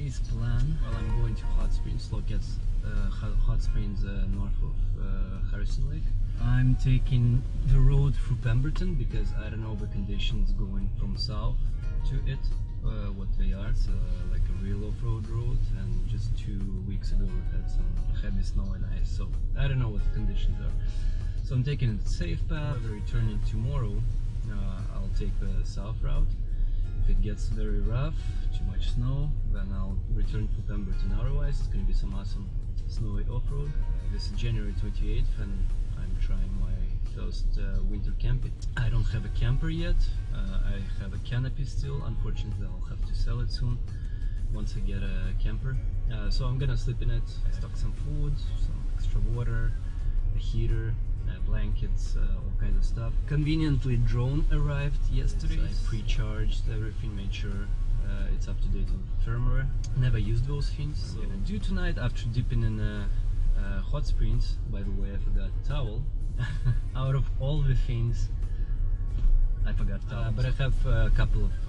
today's plan? Well, I'm going to Hot Springs, Hot Springs north of Harrison Lake. I'm taking the road through Pemberton because I don't know the conditions going from south to it, what they are. It's like a real off-road road, and just 2 weeks ago we had some heavy snow and ice, so I don't know what the conditions are. So I'm taking the safe path. Returning tomorrow, I'll take the south route. If it gets very rough, too much snow, then I'll return to Pemberton. Otherwise, it's going to be some awesome snowy off-road. This is January 28th and I'm trying my first winter camping. I don't have a camper yet. I have a canopy still. Unfortunately, I'll have to sell it soon once I get a camper. So I'm gonna sleep in it. I stock some food, some extra water, a heater, blankets, all kinds of stuff. Conveniently, drone arrived yesterday. So I pre-charged everything, made sure it's up to date on firmware. Never used those things. So I'm gonna do tonight after dipping in Hot Springs. By the way, I forgot a towel. Out of all the things, I forgot towel. But I have a couple of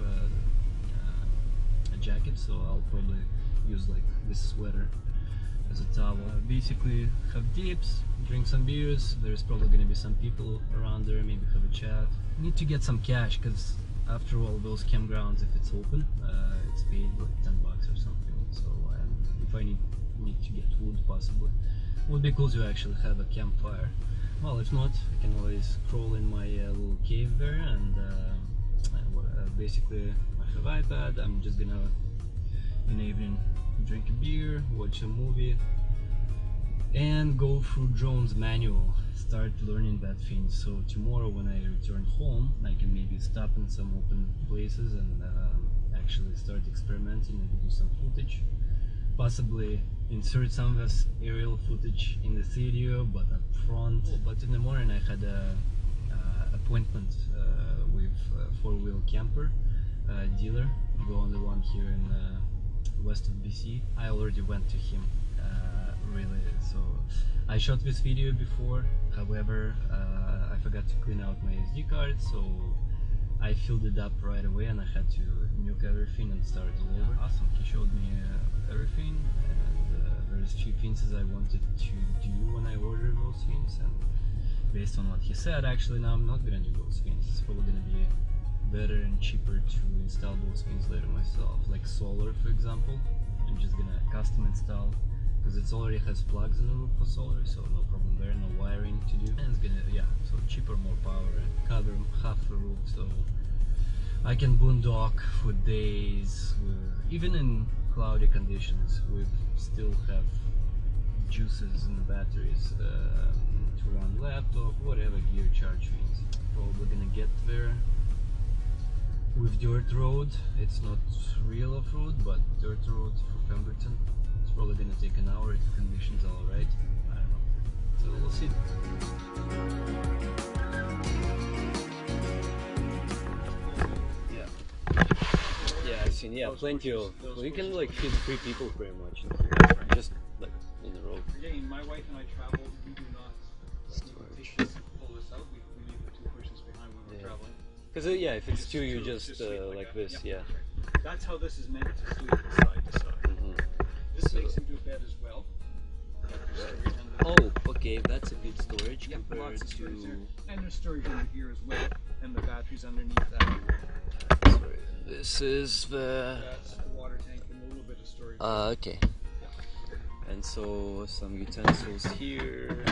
jackets, so I'll probably use like this sweater as a towel. Basically have dips, drink some beers. There's probably gonna be some people around there, maybe have a chat. Need to get some cash, because after all, those campgrounds, if it's open, it's paid like 10 bucks or something. So if I need to get wood, possibly, would be cool to actually have a campfire. Well, if not, I can always crawl in my little cave there, and basically I have iPad. I'm just gonna in the evening drink a beer, watch a movie, and go through drone's manual, start learning that thing. So tomorrow when I return home, I can maybe stop in some open places and actually start experimenting, maybe do some footage, possibly insert some of this aerial footage in the video, but up front. But in the morning I had a appointment with a four-wheel camper dealer, the only one here in west of BC. I already went to him, really. So I shot this video before, however I forgot to clean out my SD card, so I filled it up right away and I had to nuke everything and start all over. Awesome. He showed me everything, and there's few things I wanted to do when I ordered those things, and based on what he said, actually now I'm not gonna do those things. It's probably gonna be better and cheaper to install those things later myself, like solar, for example. I'm just gonna custom install, because it already has plugs in the roof for solar, so no problem there, no wiring to do. And it's gonna, yeah, so cheaper, more power, and cover half the roof, so I can boondock for days, even in cloudy conditions. We still have juices in the batteries to run laptop, whatever gear charge means. Probably gonna get there with dirt road. It's not real off-road, but dirt road for Pemberton. It's probably gonna take an hour if the conditions are alright. I don't know. So we'll see. Yeah, I've seen, plenty of. Well, you can like fit 3 people pretty much. Just like in the road. Again, my wife and I travel. We do not take this, pull this out. We leave the 2 cushions behind when we're traveling. Because if it's 2, you just like this, yeah. That's how this is meant to sleep side to side. This makes into a bed as well. Oh, okay, that's a good storage compared to. And there's storage under here as well, and the batteries underneath that. Sorry, this is the. That's the water tank and a little bit of storage. Okay. And so some utensils here,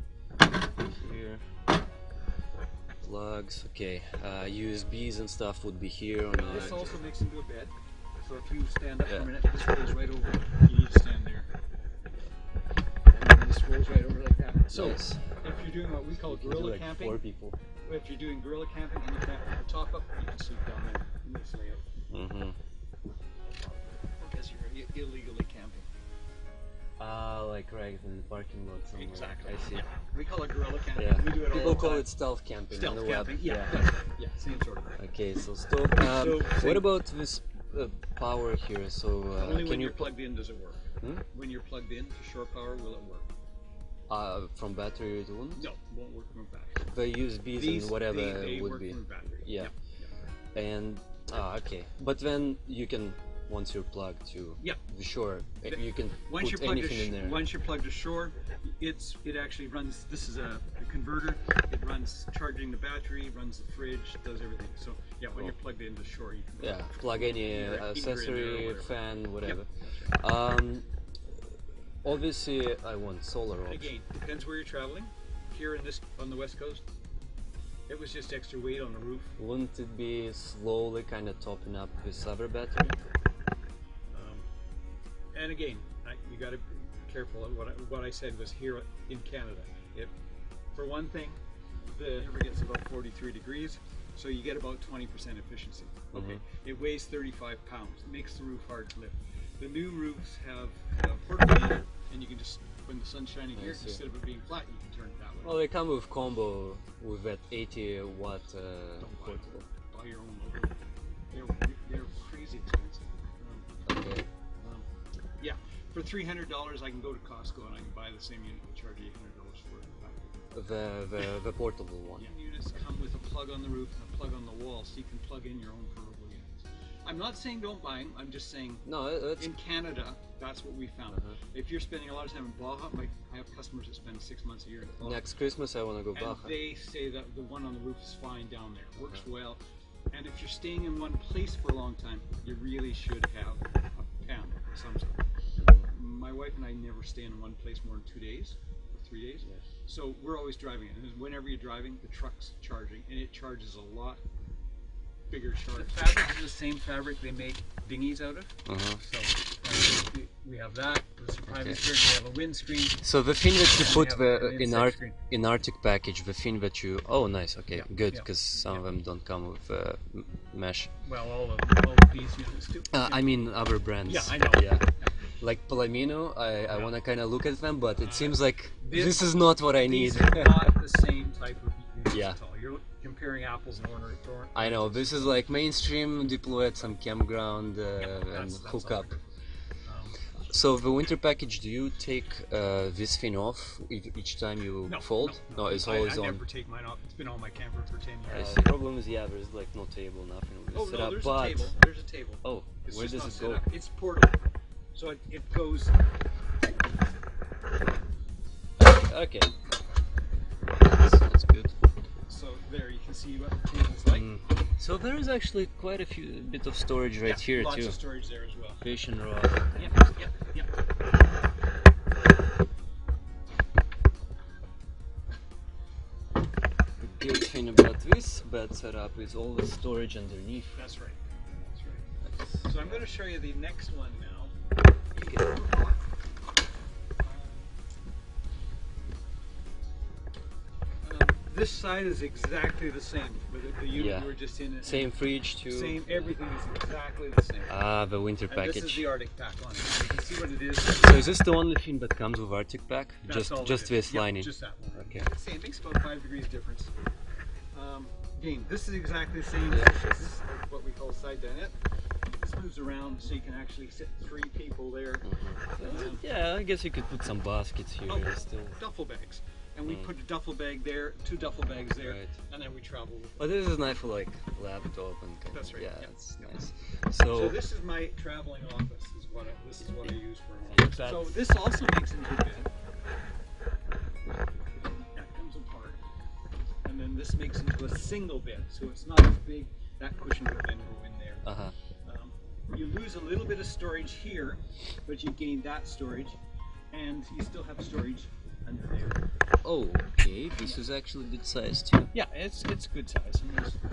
plugs. Okay, USBs and stuff would be here on the. This also makes into a bed. So if you stand up for a minute, this goes right over. You need to stand there. And then this rolls right over like that. So nice. If you're doing what we call guerrilla camping, 4 people. If you're doing guerrilla camping and you can't put the top up, you can sleep down there in this layout. Because you're illegally camping. Like right in the parking lot somewhere. Exactly. I see. Yeah. We call it guerrilla camping. Yeah. We do it People all the call time. it stealth camping. Stealth on the camping. web. Yeah. Yeah. Same sort of thing. Okay, so stop. What about this power here? So only can when you you're plugged in does it work. When you're plugged in to shore power, will it work? From battery it won't? No, it won't work from battery. The USBs and whatever they would work be. from battery. Yeah. And okay, but then you can once you're plugged to Yeah. the shore. You can Once put you're plugged anything in there. once you're plugged to shore, it actually runs. This is a converter. It runs charging the battery, runs the fridge, does everything. So yeah, when you're plugged into shore, you can Yeah, plug any either a heater in there or accessory, whatever. fan, whatever. Yep, that's right. Obviously, I want solar option. Again, depends where you're traveling. Here on the west coast, it was just extra weight on the roof. Wouldn't it be slowly kind of topping up with other battery? And again, you got to be careful. What I said was here in Canada. For one thing, the river gets about 43 degrees, so you get about 20% efficiency. Okay, it weighs 35 pounds. It makes the roof hard to lift. The new roofs have a portable unit, and you can just, when the sun's shining here, instead of it being flat, you can turn it that way. Well, they come with combo with that 80 watt portable. Buy your own logo. They're crazy expensive. Okay. Yeah, for $300 I can go to Costco and I can buy the same unit and charge $800 for it. The portable one. Yeah, units come with a plug on the roof and a plug on the wall, so you can plug in your own portable units. I'm not saying don't buy them. I'm just saying in Canada, that's what we found. If you're spending a lot of time in Baja, I have customers that spend 6 months a year in Baja. Next Christmas I want to go and Baja. they say that the one on the roof is fine down there. Works well. And if you're staying in one place for a long time, you really should have a pan of some sort. My wife and I never stay in one place more than 2 days or 3 days. So we're always driving it. And whenever you're driving, the truck's charging, and it charges a lot bigger charge. The fabric is the same fabric they make dinghies out of. So we have that. There's a private skirt. We have a windscreen. So the thing that you put an in Arctic package, the thing that you nice, okay, good, because some of them don't come with mesh. Well, all of these units do. I mean other brands. Yeah, I know. Yeah. Like Palomino, I want to kind of look at them, but it seems like this is not what I need. These are not the same type of units at all. You're comparing apples and oranges. I know, this is like mainstream, deploy at some campground and hook up. So the winter package, do you take this thing off each time you fold? No, it's always on. I never take mine off. It's been on my camper for 10 years. The problem is, there's like no table, nothing. There's a table. There's a table. Oh, where does it go? It's portable. So it goes... Okay. That's good. So there you can see what the table's like. So there is actually quite a bit of storage right here lots too. Lots of storage there as well. Fishing rod. Yep. The good thing about this bed setup is all the storage underneath. That's right. So I'm going to show you the next one now. This side is exactly the same. The unit we were just in. Same fridge too. Same, everything is exactly the same. The winter package. This is the Arctic pack on it. You can see what it is. So is this the only thing that comes with Arctic pack? Just this lining? Just that one. Okay. See, it makes about 5 degrees difference. Again, this is exactly the same. This is what we call side dinette. This moves around so you can actually sit 3 people there. Yeah, I guess you could put some baskets here still. Duffel bags. And we put a duffel bag there, 2 duffel bags there, and then we travel. Oh, this is nice for like laptop and kind That's right. Yeah, it's nice. So this is my traveling office. This is what I use for office. So this also makes it a good bed. That comes apart, and then this makes it into a single bed. So it's not as big. That cushion would then go in there. You lose a little bit of storage here, but you gain that storage, and you still have storage under there. Oh, okay. This is actually good size too. Yeah, it's good size.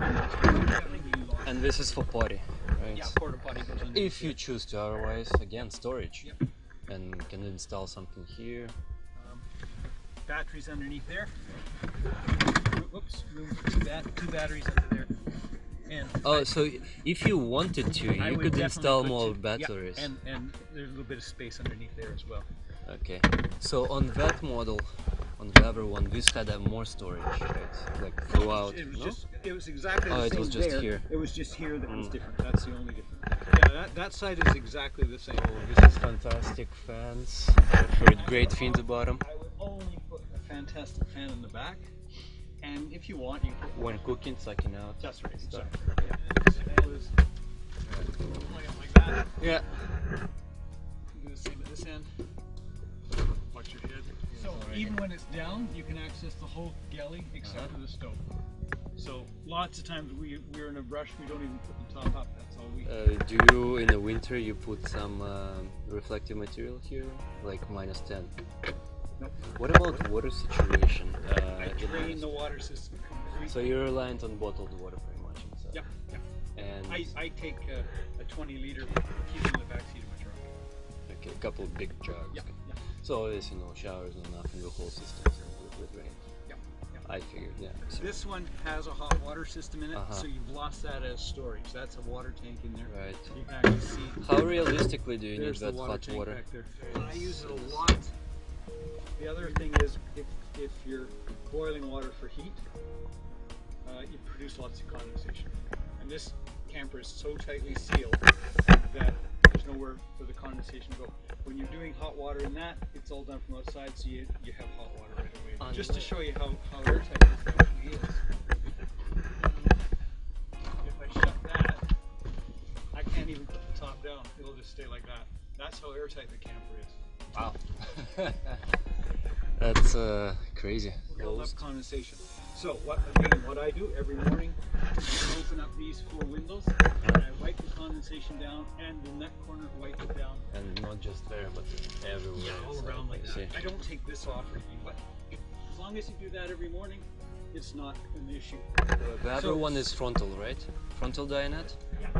And this is for potty, right? Yeah, porta potty goes under. If you choose to, otherwise, again, storage. Yep. And you can install something here. Batteries underneath there. Whoops, room for 2 batteries under there. And so if you wanted to, you could install more batteries. Yeah, and there's a little bit of space underneath there as well. Okay, so on that model, on the other one, this had more storage, right? Like throughout. It was exactly the same. It was just there. here. It was just here that was different. That's the only difference. Yeah, that side is exactly the same. This is fantastic fans. I've heard great things about them. I would only put a fantastic fan in the back, and if you want, you can put when cooking, sucking out. That's right. Stuff. Exactly. Yeah. Like that. Yeah. Do the same at this end. Watch your head. So alright. even when it's down, you can access the whole galley except for the stove. So lots of times we're in a rush, we don't even put the top up. That's all we. Do you in the winter you put some reflective material here, like -10? Nope. What about water situation? I drain the water system completely. So you're reliant on bottled water pretty much inside. Yeah, yeah. And I take a 20-liter, keep in the backseat of my truck. okay, a couple of big jugs. Yeah, yeah. So there's showers and nothing, the whole system's with rain. Yeah, yeah. I figured, yeah. So, This one has a hot water system in it, Uh-huh. so you've lost that as storage. That's a water tank in there. right. You can actually see. How realistically do you need There's the that water hot tank water? back there. I use it a lot. The other thing is, if you're boiling water for heat, you produce lots of condensation. And this camper is so tightly sealed that there's nowhere for the condensation to go. When you're doing hot water in that, it's all done from outside, so you have hot water right away. Just to show you how airtight this thing actually is. If I shut that, I can't even put the top down. It'll just stay like that. That's how airtight the camper is. Wow. That's crazy. Build up condensation. So what I do every morning is open up these 4 windows and I wipe the condensation down, and in that corner wipe it down. And not just there, but everywhere. Yeah, all so around like I see. that. I don't take this off or anything, but as long as you do that every morning, it's not an issue. The other So- one is frontal, right? Frontal Dianet? Yeah.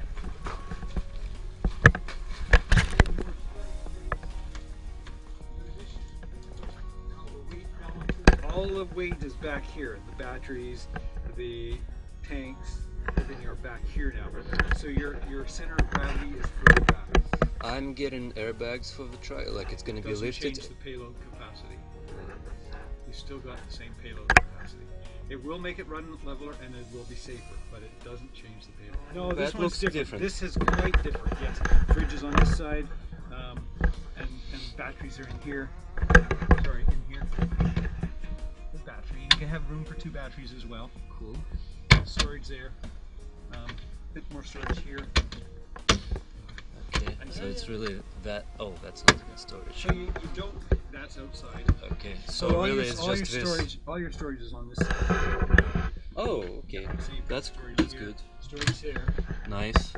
All the weight is back here. The batteries, the tanks, everything are back here now. So your center of gravity is further back. I'm getting airbags for the truck, like it's gonna be Doesn't lifted. change the payload capacity. You still got the same payload capacity. It will make it run leveler and it will be safer, but it doesn't change the payload. No, this That one's looks different. This is quite different. Yes, fridge is on this side, and batteries are in here. Sorry, in here. The battery. You can have room for 2 batteries as well. Cool. Storage there. Bit more storage here. Okay, so it's really that. Oh, that's not in storage. So you don't. That's outside. Okay, So so all really your, it's all just your this. storage, all your storage is on this side. Oh, okay. So you've got That's storage that's here, good. Storage there. Nice.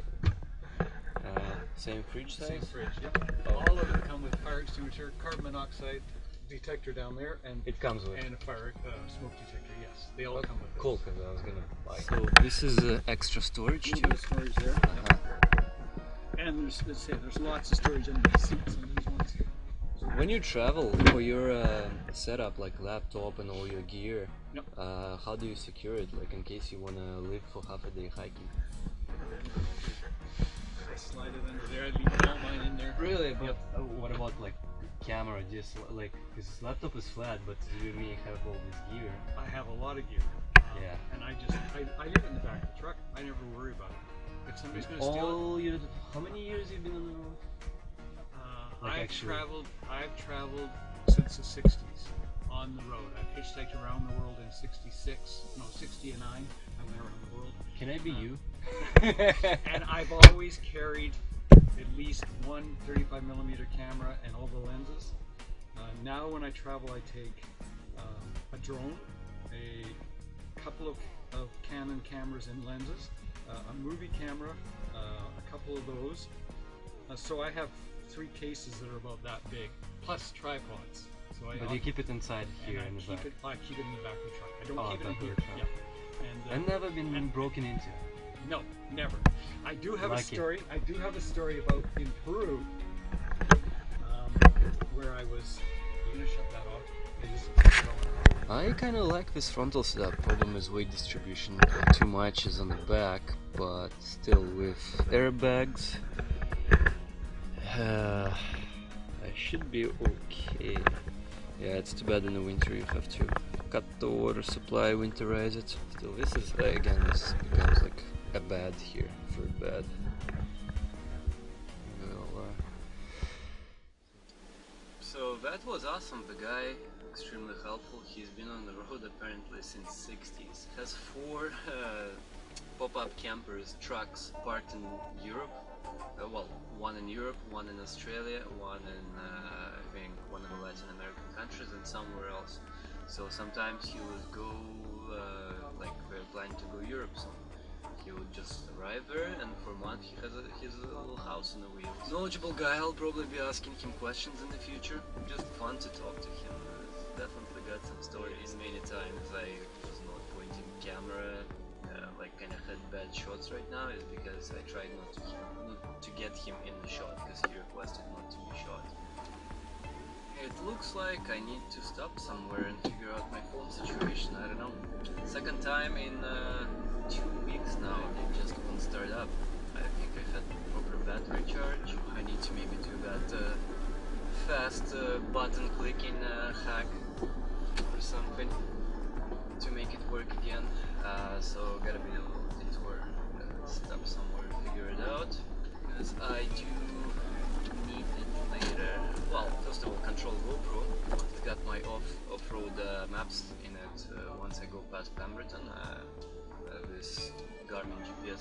Same fridge size. Same fridge. Yep. Oh. All of them come with fire extinguisher, carbon monoxide detector down there, and It comes with. a fire smoke detector. Yes, they all come with. Cool, because I was gonna buy. So this is extra storage This. too. Storage there. Uh-huh. And there's lots of storage under the seats on these ones. When you travel for your setup, like laptop and all your gear, Yep. how do you secure it? Like in case you wanna live for half a day hiking. I slide it under there. I leave all mine in there. Really? But what about like camera? Just like this laptop is flat, but you really have all this gear. I have a lot of gear. Yeah. And I leave it in the back of the truck. I never worry about it. If somebody's going to steal it. All you. How many years you've been on the road? Like I've actually- traveled since the 60s on the road. I've hitchhiked around the world in 69. I've been around the world. Can I be you? And I've always carried at least one 35mm camera and all the lenses. Now when I travel, I take a drone, a couple of Canon cameras and lenses, a movie camera, a couple of those. So I have 3 cases that are about that big, plus tripods. So But you keep it inside here in the back. I keep it in the back of the truck. I don't Oh, keep it in back of here. the truck. Yeah. I've never been broken into. No, never. I do have Lucky. a story. I do have a story about in Peru, where I was. You're gonna shut that off. I kind of like this frontal setup. Problem is weight distribution. Too much is on the back, but still with airbags, I should be okay. Yeah, it's too bad in the winter you have to cut the water supply, winterize it. Still, this is again, this becomes like a bad here for bad. Well, so that was awesome. The guy extremely helpful. He's been on the road apparently since 60s. Has 4 pop-up campers, trucks parked in Europe. well, one in Europe, one in Australia, one in I think one of the Latin American countries, and somewhere else. So sometimes he would go, like we're planning to go Europe, so he would just arrive there, and for a month he has his little house on the wheels. Knowledgeable guy. I'll probably be asking him questions in the future. Just fun to talk to him. Definitely got some stories. Many times I was not pointing camera, like kind of had bad shots right now, is because I tried not to get him in the shot, because he requested not to be shot. It looks like I need to stop somewhere and figure out my phone situation. I don't know. Second time in 2 weeks now, it just won't start up. I think I had proper battery charge. I need to maybe do that fast button clicking hack or something to make it work again. So gotta be a little detour, stop somewhere, figure it out, because I do need it later. Well, first of all, control GoPro. It's got my off-road maps in it. Once I go past Pemberton, this Garmin GPS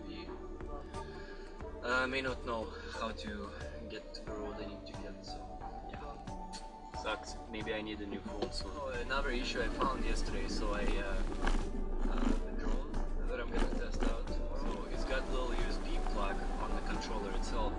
may not know how to get to the road I need to get. So yeah, sucks. Maybe I need a new phone soon. Oh, another issue I found yesterday. So the drone that I'm gonna test out tomorrow, it's got a little USB plug on the controller itself,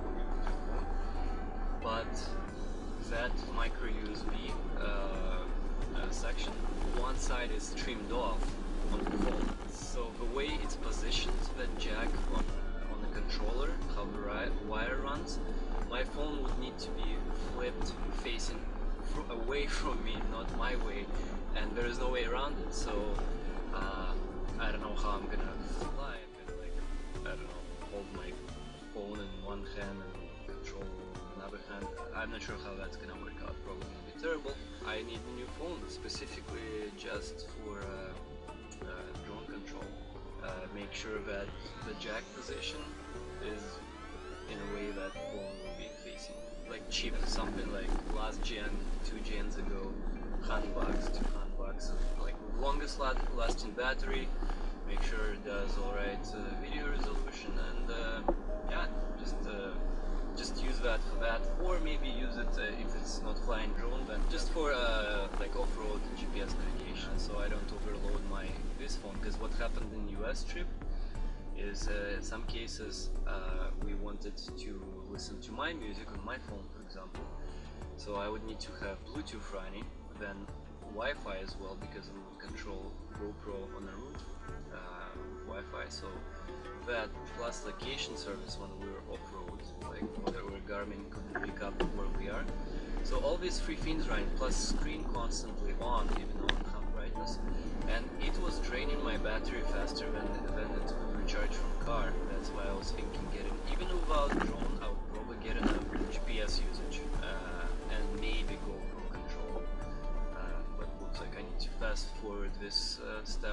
but that micro USB section, one side is trimmed off on the phone. So the way it's positioned, that jack on the controller, how the wire runs, my phone would need to be flipped facing away from me, not my way, and there is no way around it. So I don't know how I'm gonna fly. I'm gonna, like, I don't know, hold my phone in one hand and control another hand. I'm not sure how that's gonna work out. Probably gonna be terrible. I need a new phone specifically just for drone control. Make sure that the jack position is in a way that phone will be facing. Like cheap, something like last gen, 2 gens ago, $100, $200, like longest lasting battery. Make sure it does alright video resolution, and yeah, just use that for that, or maybe use it if it's not flying drone, then just for like off-road GPS navigation, so I don't overload this phone. Because what happened in US trip is in some cases we wanted to listen to my music on my phone, for example, so I would need to have Bluetooth running, then Wi-Fi as well, because we would control GoPro on the roof, Wi-Fi, so that plus location service when we were off-road, like where Garmin couldn't pick up where we are. So all these three things running, plus screen constantly on, even on half brightness, and it was draining my battery faster than it would recharge from car. That's why I was thinking even without drone, I would probably get enough GPS usage and maybe GoPro control. But looks like I need to fast forward this step.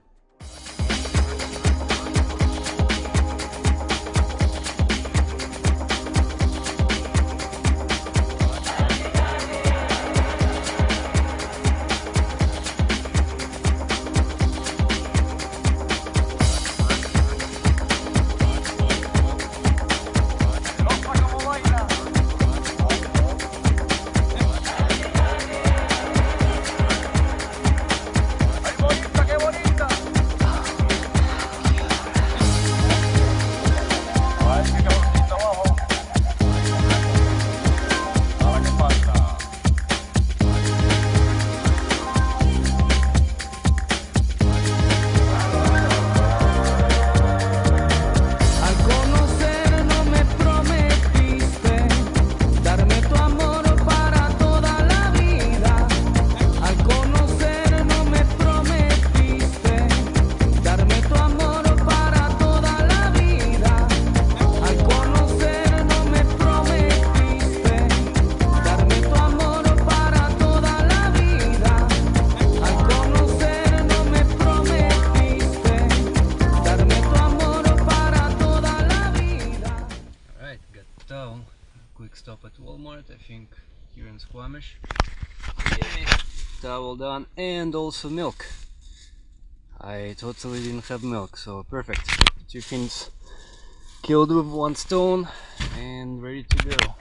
Quick stop at Walmart, I think here in Squamish. Yay, towel done, and also milk. I totally didn't have milk, so perfect. 2 things Killed with one stone and ready to go.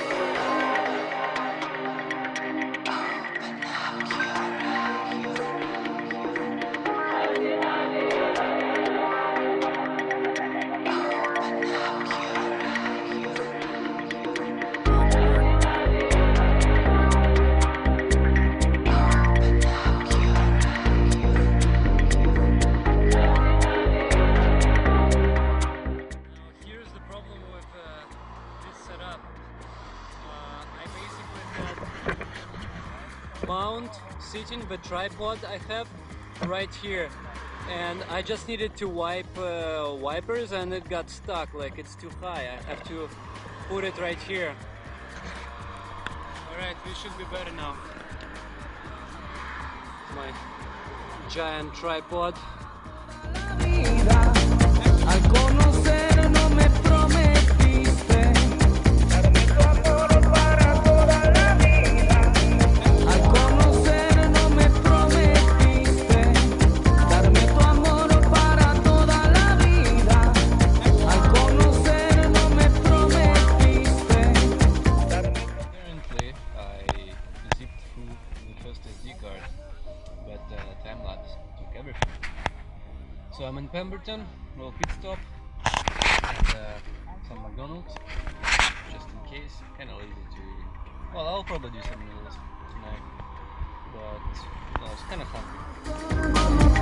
Mount sitting the tripod I have right here, and I just needed to wipe wipers and it got stuck, like it's too high. I have to put it right here. Alright, we should be better now. My giant tripod. So I'm in Pemberton, little pit stop at some McDonald's, just in case. Kind of lazy to eat. Well, I'll probably do some meals tonight, but no, it's kind of hungry.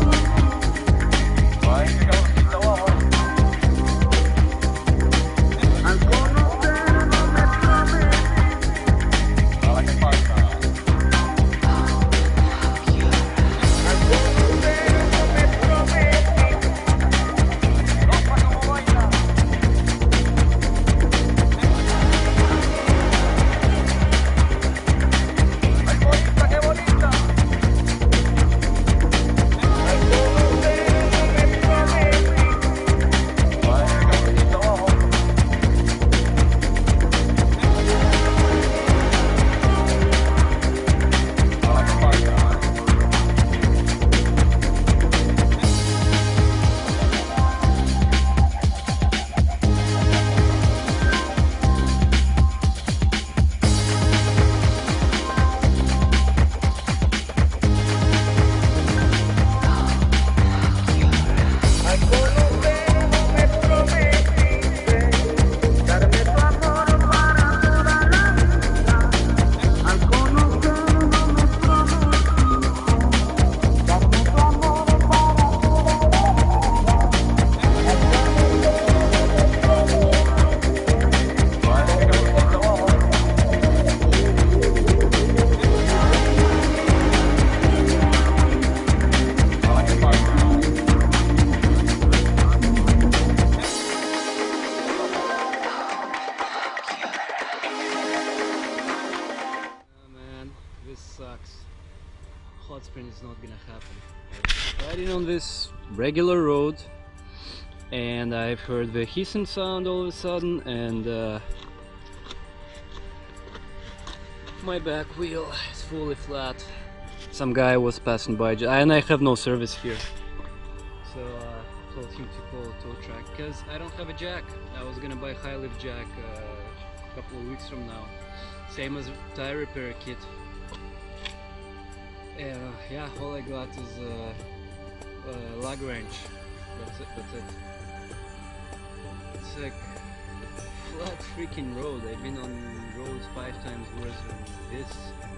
Hot sprint is not gonna happen. Riding on this regular road, and I've heard the hissing sound all of a sudden, and my back wheel is fully flat. Some guy was passing by, and I have no service here, so told him to call a tow truck because I don't have a jack. I was gonna buy a high lift jack a couple of weeks from now, same as tire repair kit. Yeah, all I got is a lug wrench. That's it. It's like flat freaking road. I've been on roads 5 times worse than this.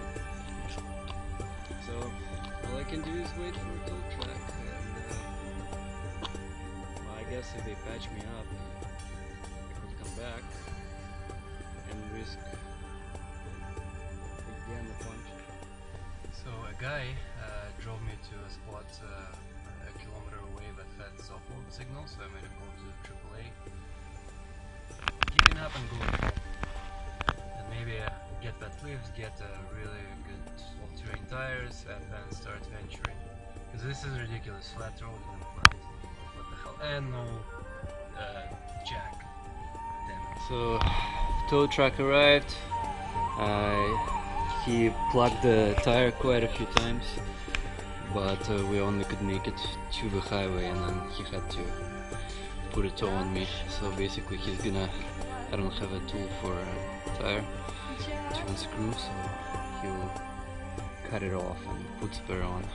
So all I can do is wait for a tow truck, and well, I guess if they patch me up, I could come back and risk again the punch. So a guy drove me to a spot a kilometer away that had soft-load signal, so I made a call to AAA. Giving up and going home. And maybe get that lifts, get really good all-terrain tires, and then start venturing. Because this is ridiculous, flat road and flat. What the hell? And no jack. Damn it. So tow truck arrived. He plugged the tire quite a few times, but we only could make it to the highway, and then he had to put a toe on me. So basically he's gonna, I don't have a tool for a tire to unscrew, so he'll cut it off and put spare on.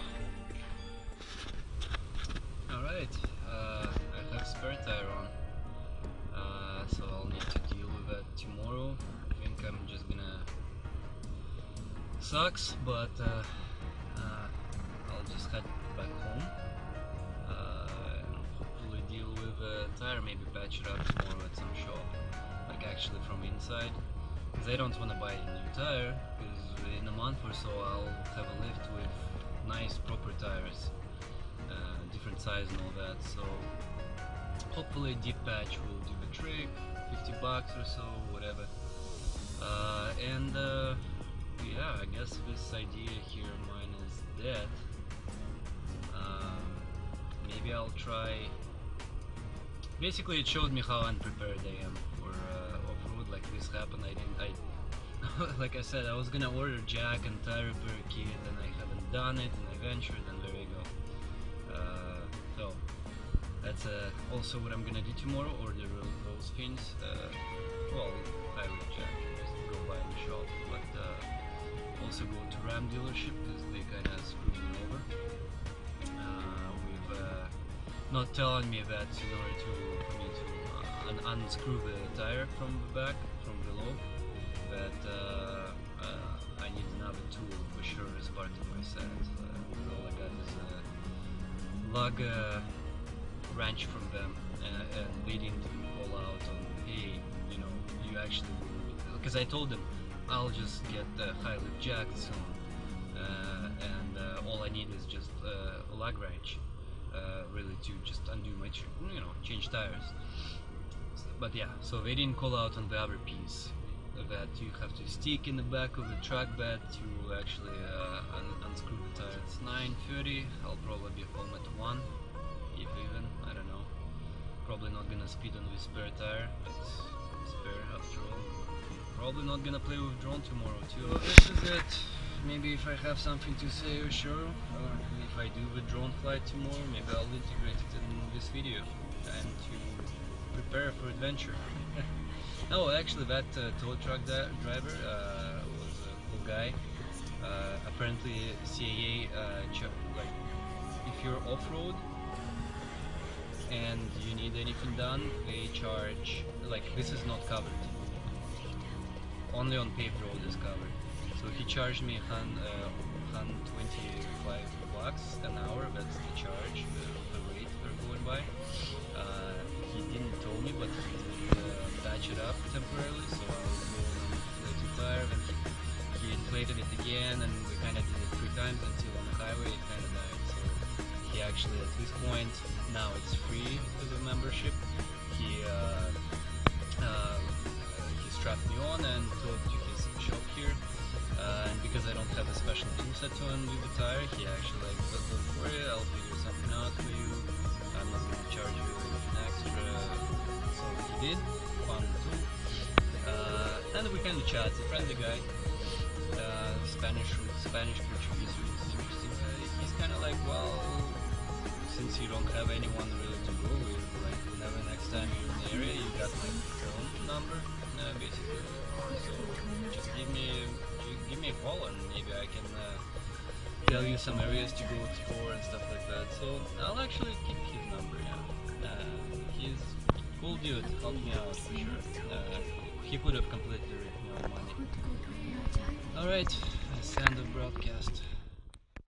Alright, I have spare tire on, so I'll need to deal with that tomorrow. I think I'm just gonna, sucks, but I'll just head back home and hopefully deal with a tire, maybe patch it up tomorrow at some shop, like actually from inside, because I don't want to buy a new tire, because in a month or so I'll have a lift with nice proper tires, different size and all that, so hopefully a deep patch will do the trick, 50 bucks or so, whatever. And yeah, I guess this idea here of mine is dead. Maybe I'll try. Basically, it showed me how unprepared I am for off-road. Like this happened, like I said, I was gonna order jack and tire repair kit, and I haven't done it, and I ventured, and there you go. So that's also what I'm gonna do tomorrow. Order those things. Well, tire jack, just go buy in the shop, but also go to Ram dealership because they kind of screwed me over. With not telling me that in order for me to unscrew the tire from the back, from below, that I need another tool for sure as part of my set. All I got is a lug wrench from them, and they didn't call out on, hey, you know, you actually, because I told them I'll just get the high lift jack soon, and all I need is just a lug wrench, really, to just undo my, you know, change tires. But yeah, so they didn't call out on the other piece that you have to stick in the back of the truck bed to actually unscrew the tire. It's 9:30. I'll probably be home at 1, if even, I don't know. Probably not gonna speed on the spare tire, but spare after all. Probably not gonna play with drone tomorrow too. This is it. Maybe if I have something to say, sure. Or if I do the drone flight tomorrow, maybe I'll integrate it in this video and to prepare for adventure. Oh, actually, that tow truck driver was a cool guy. Apparently, CAA, like, if you're off-road and you need anything done, they charge, like, this is not covered. Only on paved road is covered. So he charged me 125 bucks an hour. That's the charge, the rate we're going by. He didn't tell me, but he did patch it up temporarily. So I was going on inflated tire, and he inflated it again, and we kind of did it 3 times until on the highway it kind of died. So he actually, at this point, now it's free with a membership. He strapped me on and towed to his shop here, and because I don't have a special tool set to undo the tire, he actually like, don't worry, I'll figure something out for you, I'm not going to charge you anything extra. So he did, found the tool, and we kind of chat. He's a friendly guy, Spanish Portuguese, which is interesting. He's kind of like, well, since you don't have anyone really to go with, like, whenever next time you're in the area, you got my phone number, basically. So just give me a call, and maybe I can tell you some areas to go explore and stuff like that. So I'll actually keep his number. Yeah, he's a cool dude. Helped me out for sure. He could have completely ripped me out money. All right, I send the broadcast.